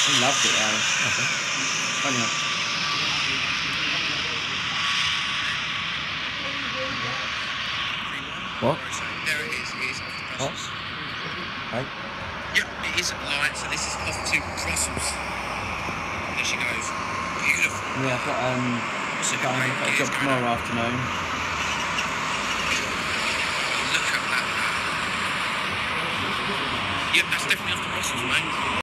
He loved it though. Okay. Funny enough. What? There it is off to Brussels. Hey? Yep, it is light, so this is off to Brussels. There she goes. Beautiful. Yeah, I've got a job tomorrow afternoon. Look at that. Yep, that's definitely off to Brussels, mate.